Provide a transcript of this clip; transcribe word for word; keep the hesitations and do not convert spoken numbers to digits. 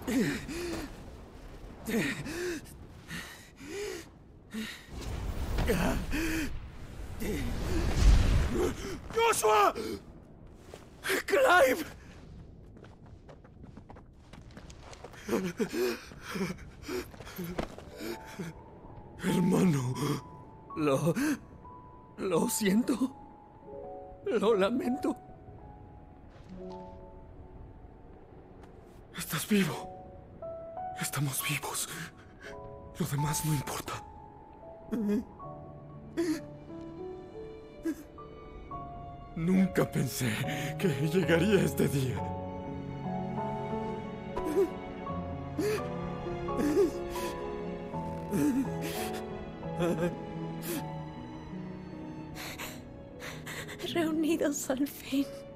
¡Joshua! ¡Clive! Hermano, lo... lo siento. Lo lamento. Estás vivo. Estamos vivos. Lo demás no importa. Nunca pensé que llegaría este día. Reunidos al fin.